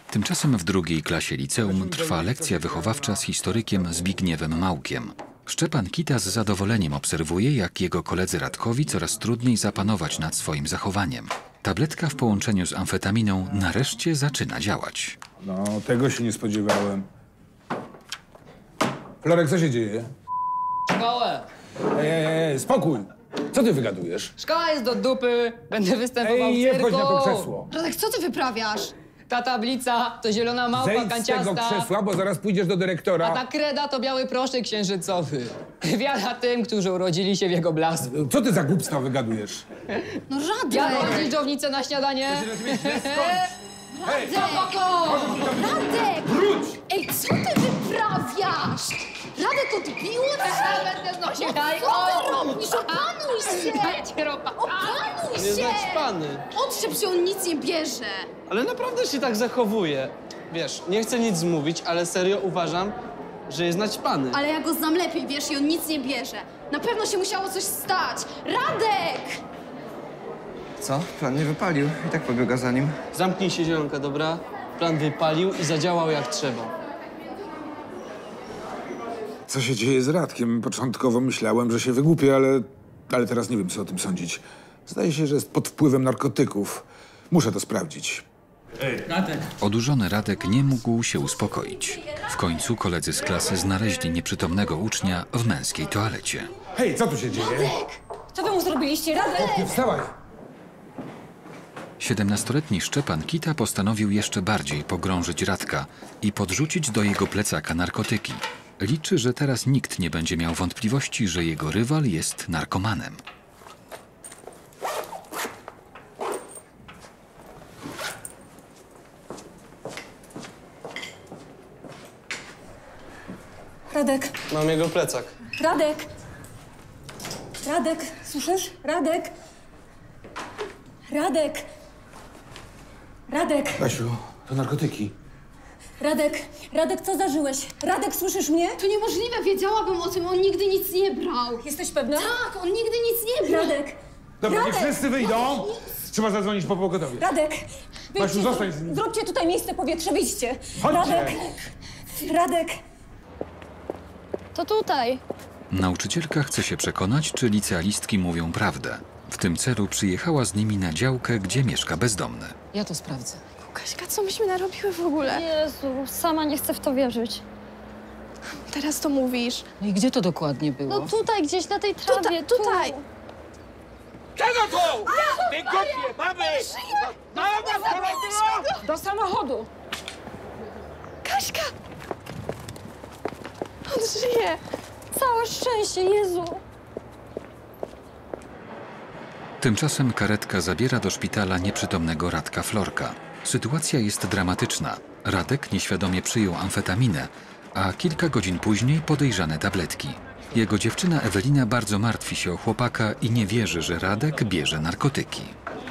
Tymczasem w drugiej klasie liceum trwa lekcja wychowawcza z historykiem Zbigniewem Małkiem. Szczepan Kita z zadowoleniem obserwuje, jak jego koledzy Radkowi coraz trudniej zapanować nad swoim zachowaniem. Tabletka w połączeniu z amfetaminą nareszcie zaczyna działać. No, tego się nie spodziewałem. Florek, co się dzieje? Szkołę! Spokój! Co ty wygadujesz? Szkoła jest do dupy, będę występował w nie cyrku. wchodź na to krzesło. Radek, co ty wyprawiasz? Ta tablica to zielona małpa Zejdź z kanciasta, tego krzesła, bo zaraz pójdziesz do dyrektora. a ta kreda to biały proszek księżycowy. Wiara tym, którzy urodzili się w jego blasku. Co ty za głupstwa wygadujesz? No Radek! Jadłam dżdżownicę na śniadanie. Hej! Radek! Wróć! Ej, co ty wyprawiasz? Radek, odbiło cię? Nawet nie znosi. Co ty robisz? Opanuj się! Dajcie ropa. Opanuj Nie się! zaćpany. Odszep się, on nic nie bierze. Ale naprawdę się tak zachowuje. Wiesz, nie chcę nic zmówić, ale serio uważam, że jest naćpany. Ale ja go znam lepiej, wiesz, i on nic nie bierze. Na pewno się musiało coś stać. Radek! Co? Plan nie wypalił. I tak pobiega za nim. Zamknij się, zielonka, dobra? Plan wypalił i zadziałał jak trzeba. Co się dzieje z Radkiem? Początkowo myślałem, że się wygłupię, ale teraz nie wiem, co o tym sądzić. Zdaje się, że jest pod wpływem narkotyków. Muszę to sprawdzić. Odurzony Radek nie mógł się uspokoić. W końcu koledzy z klasy znaleźli nieprzytomnego ucznia w męskiej toalecie. Hej, co tu się dzieje? Co wy mu zrobiliście, Radek? Ty wstawaj! 17-letni Szczepan Kita postanowił jeszcze bardziej pogrążyć Radka i podrzucić do jego plecaka narkotyki. Liczy, że teraz nikt nie będzie miał wątpliwości, że jego rywal jest narkomanem. Radek, Mam jego plecak. Radek! Radek, słyszysz? Radek! Radek! Radek! Kasiu, to narkotyki. Radek, co zażyłeś? Radek, słyszysz mnie? To niemożliwe, wiedziałabym o tym, on nigdy nic nie brał. Jesteś pewna? Tak, on nigdy nic nie brał. Radek! Dobra, niech Radek! wszyscy wyjdą. Trzeba zadzwonić po pogotowie. Radek! Basiu, zostań z nim. Zróbcie tutaj miejsce powietrze, wyjdźcie! Chodźcie. Radek! To tutaj. Nauczycielka chce się przekonać, czy licealistki mówią prawdę. W tym celu przyjechała z nimi na działkę, gdzie mieszka bezdomny. Ja to sprawdzę. Kaśka, co myśmy narobiły w ogóle? Jezu, sama nie chcę w to wierzyć. Teraz to mówisz. No i gdzie to dokładnie było? No tutaj, gdzieś na tej trawie, Tutaj! Czego tu? Ty głupie, mamy! Do samochodu! Kaśka! On żyje! Całe szczęście, Jezu! Tymczasem karetka zabiera do szpitala nieprzytomnego Radka Florka. Sytuacja jest dramatyczna. Radek nieświadomie przyjął amfetaminę, a kilka godzin później podejrzane tabletki. Jego dziewczyna Ewelina bardzo martwi się o chłopaka i nie wierzy, że Radek bierze narkotyki.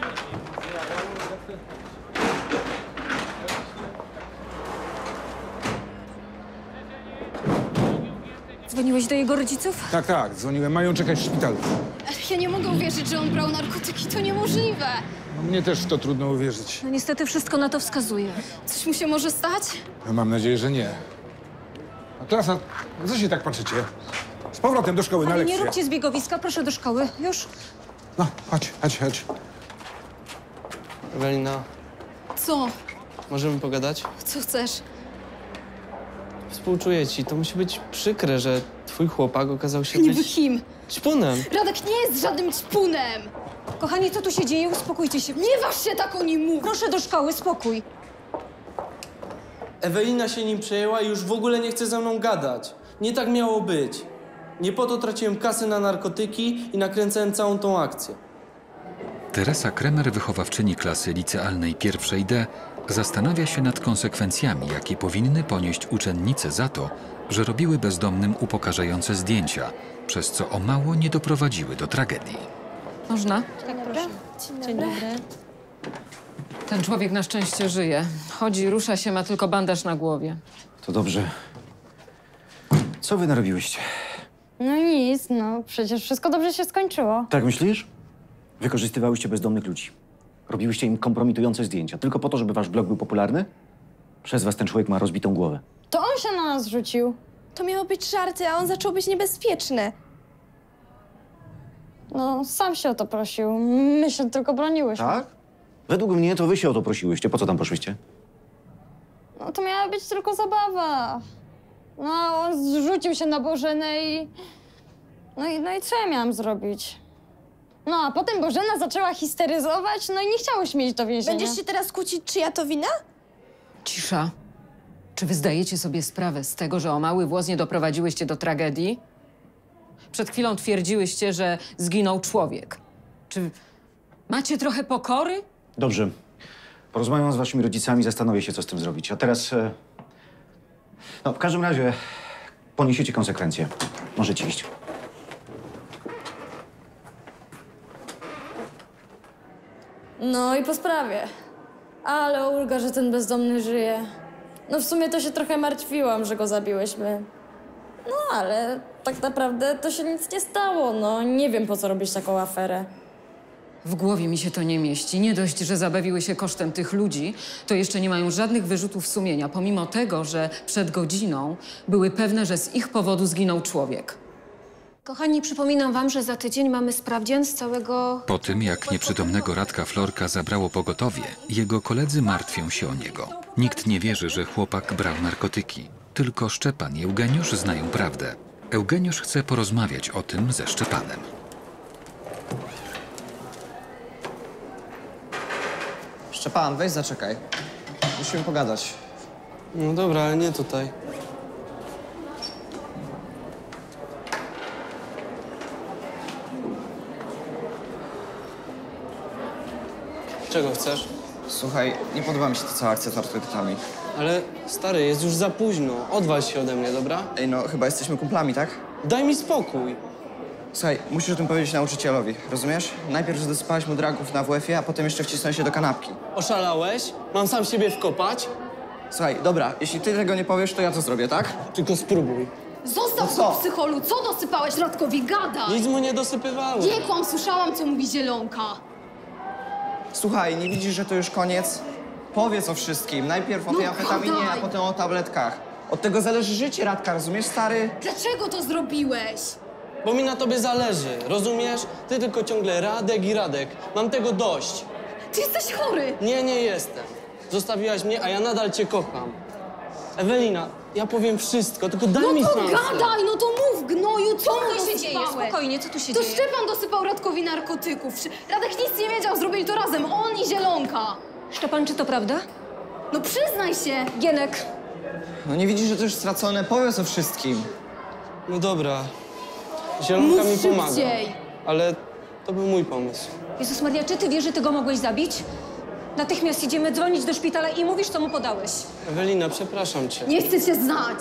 Dzwoniłeś do jego rodziców? Tak, dzwoniłem. Mają czekać w szpitalu. Ja nie mogę uwierzyć, że on brał narkotyki, to niemożliwe. No, mnie też w to trudno uwierzyć. No niestety wszystko na to wskazuje. Coś mu się może stać? No, mam nadzieję, że nie. A klasa, co się tak patrzycie? Z powrotem do szkoły na Ale nie lekcję. róbcie zbiegowiska, proszę do szkoły. Już? No, chodź. Ewelina, Co? możemy pogadać? Co chcesz? Współczuję ci. To musi być przykre, że twój chłopak okazał się Niby być kim? ćpunem. Radek nie jest żadnym ćpunem! Kochani, co tu się dzieje? Uspokójcie się. Nie waż się tak o nim mówić! Proszę do szkoły, spokój. Ewelina się nim przejęła i już w ogóle nie chce ze mną gadać. Nie tak miało być. Nie po to traciłem kasy na narkotyki i nakręcałem całą tą akcję. Teresa Kremer, wychowawczyni klasy licealnej pierwszej D, zastanawia się nad konsekwencjami, jakie powinny ponieść uczennice za to, że robiły bezdomnym upokarzające zdjęcia, przez co o mało nie doprowadziły do tragedii. Można? Tak, proszę. Dzień dobry. Ten człowiek na szczęście żyje. Chodzi, rusza się, ma tylko bandaż na głowie. To dobrze. Co wy narobiłyście? No nic, no przecież wszystko dobrze się skończyło. Tak myślisz? Wykorzystywałyście bezdomnych ludzi. Robiłyście im kompromitujące zdjęcia tylko po to, żeby wasz blog był popularny? Przez was ten człowiek ma rozbitą głowę. To on się na nas rzucił. To miało być żarty, a on zaczął być niebezpieczny. No, sam się o to prosił. My się tylko broniłyśmy. Tak? Według mnie to wy się o to prosiłyście. Po co tam poszłyście? No, to miała być tylko zabawa. No, on zrzucił się na Bożenę i... No i co ja miałam zrobić? No, a potem Bożena zaczęła histeryzować, no i nie chciałyśmy iść do więzienia. Będziesz się teraz kłócić, czyja to wina? Cisza. Czy wy zdajecie sobie sprawę z tego, że o mały włos nie doprowadziłyście do tragedii? Przed chwilą twierdziłyście, że zginął człowiek. Czy macie trochę pokory? Dobrze. Porozmawiam z waszymi rodzicami, zastanowię się, co z tym zrobić. A teraz... No, w każdym razie poniesiecie konsekwencje. Możecie iść. No i po sprawie. Ale ulga, że ten bezdomny żyje. No w sumie to się trochę martwiłam, że go zabiłyśmy. No ale tak naprawdę to się nic nie stało. No nie wiem, po co robić taką aferę. W głowie mi się to nie mieści. Nie dość, że zabawiły się kosztem tych ludzi, to jeszcze nie mają żadnych wyrzutów sumienia, pomimo tego, że przed godziną były pewne, że z ich powodu zginął człowiek. Kochani, przypominam wam, że za tydzień mamy sprawdzian z całego... Po tym, jak nieprzytomnego Radka Florka zabrało pogotowie, jego koledzy martwią się o niego. Nikt nie wierzy, że chłopak brał narkotyki. Tylko Szczepan i Eugeniusz znają prawdę. Eugeniusz chce porozmawiać o tym ze Szczepanem. Szczepan, weź zaczekaj. Musimy pogadać. No dobra, ale nie tutaj. Czego chcesz? Słuchaj, nie podoba mi się ta cała akcja z narkotykami. Ale stary, jest już za późno. Odwal się ode mnie, dobra? Ej, no chyba jesteśmy kumplami, tak? Daj mi spokój. Słuchaj, musisz o tym powiedzieć nauczycielowi, rozumiesz? Najpierw, że dosypałeś mu dragów na WF-ie, a potem jeszcze wcisnąłeś się do kanapki. Oszalałeś? Mam sam siebie wkopać? Słuchaj, dobra, jeśli ty tego nie powiesz, to ja to zrobię, tak? Tylko spróbuj. Zostaw co? go, psycholu! Co dosypałeś Radkowi? Gadaj! Nic mu nie dosypywałem. Nie kłam, słyszałam, co mówi Zielonka. Słuchaj, nie widzisz, że to już koniec? Powiedz o wszystkim. Najpierw o tej No amfetaminie, gadaj. a potem o tabletkach. Od tego zależy życie Radka, rozumiesz, stary? Dlaczego to zrobiłeś? Bo mi na tobie zależy, rozumiesz? Ty tylko ciągle Radek i Radek. Mam tego dość. Ty jesteś chory! Nie, nie jestem. Zostawiłaś mnie, a ja nadal cię kocham. Ewelina, ja powiem wszystko, tylko daj mi No to szansę. gadaj, no to mów, gnoju, co mu się dzieje? dosypałeś? Spokojnie, co tu się To dzieje? Szczepan dosypał Radkowi narkotyków. Radek nic nie wiedział, zrobili to razem, on i Zielonka. Szczepan, czy to prawda? No przyznaj się. Gienek. No nie widzisz, że to już stracone? Powiedz o wszystkim. No dobra. Zielonka Mów mi pomaga. szybciej. Ale to był mój pomysł. Jezus Maria, czy ty wiesz, że ty go mogłeś zabić? Natychmiast idziemy dzwonić do szpitala i mówisz, co mu podałeś. Ewelina, przepraszam cię. Nie chcę cię znać.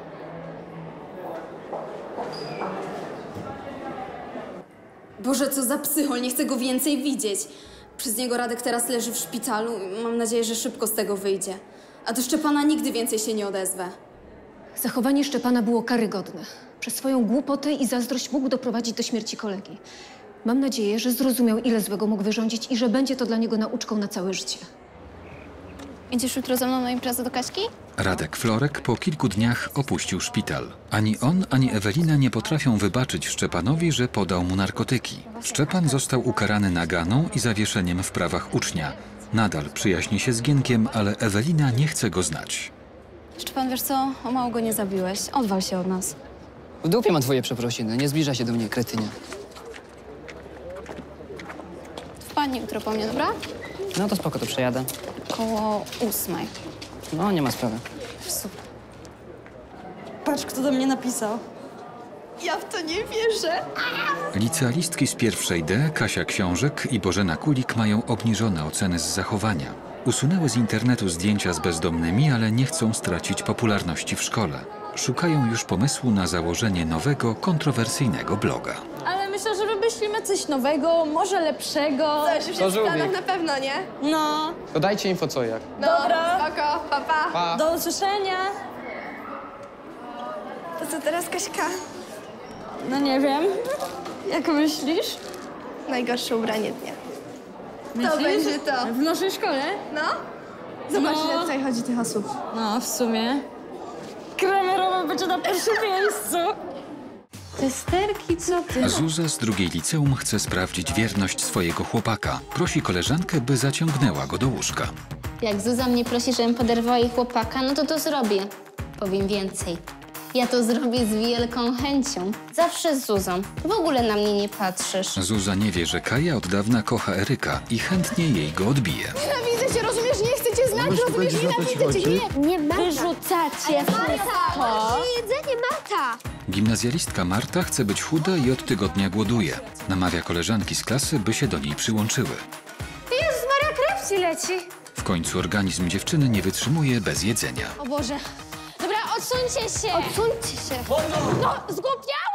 Boże, co za psychol, nie chcę go więcej widzieć. Przez niego Radek teraz leży w szpitalu i mam nadzieję, że szybko z tego wyjdzie. A do Szczepana nigdy więcej się nie odezwę. Zachowanie Szczepana było karygodne. Przez swoją głupotę i zazdrość mógł doprowadzić do śmierci kolegi. Mam nadzieję, że zrozumiał, ile złego mógł wyrządzić i że będzie to dla niego nauczką na całe życie. Idziesz jutro ze mną na imprezę do Kaśki? Radek Florek po kilku dniach opuścił szpital. Ani on, ani Ewelina nie potrafią wybaczyć Szczepanowi, że podał mu narkotyki. Szczepan został ukarany naganą i zawieszeniem w prawach ucznia. Nadal przyjaźni się z Gienkiem, ale Ewelina nie chce go znać. Szczepan, wiesz co? O mało go nie zabiłeś. Odwal się od nas. W dupie ma twoje przeprosiny. Nie zbliża się do mnie, kretynie. Wpadnij jutro po mnie, dobra? No to spoko, to przejadę. Koło 8. No, nie ma sprawy. Super. Patrz, kto do mnie napisał. Ja w to nie wierzę. Licealistki z pierwszej D, Kasia Książek i Bożena Kulik mają obniżone oceny z zachowania. Usunęły z internetu zdjęcia z bezdomnymi, ale nie chcą stracić popularności w szkole. Szukają już pomysłu na założenie nowego, kontrowersyjnego bloga. Ale myślę, że wymyślimy coś nowego, może lepszego. Coś już jest w planach na pewno, nie? No, To dajcie info co jak. Dobra. Spoko, pa, pa. Pa. do usłyszenia. To co teraz, Kaśka? No nie wiem. Jak myślisz? Najgorsze ubranie dnia. Myślisz? będzie to. W naszej szkole? No? Zobacz, ile tutaj chodzi tych osób. No, w sumie. Kramerowa będzie na pierwszym miejscu. Testerki, co ty? Zuza z drugiej liceum chce sprawdzić wierność swojego chłopaka. Prosi koleżankę, by zaciągnęła go do łóżka. Jak Zuza mnie prosi, żebym poderwała jej chłopaka, no to zrobię. Powiem więcej. Ja to zrobię z wielką chęcią. Zawsze z Zuzą. W ogóle na mnie nie patrzysz. Zuza nie wie, że Kaja od dawna kocha Eryka i chętnie jej go odbije. Nienawidzę cię, rozumiesz? Nie chcę cię znać, rozumiesz? Nienawidzę cię, nie wyrzucacie Marta! jedzenie, Marta! Gimnazjalistka Marta chce być chuda i od tygodnia głoduje. Namawia koleżanki z klasy, by się do niej przyłączyły. Jezus Maria, krew ci leci. W końcu organizm dziewczyny nie wytrzymuje bez jedzenia. O Boże. Dobra, odsuńcie się! Odsuńcie się. No, zgłupnia!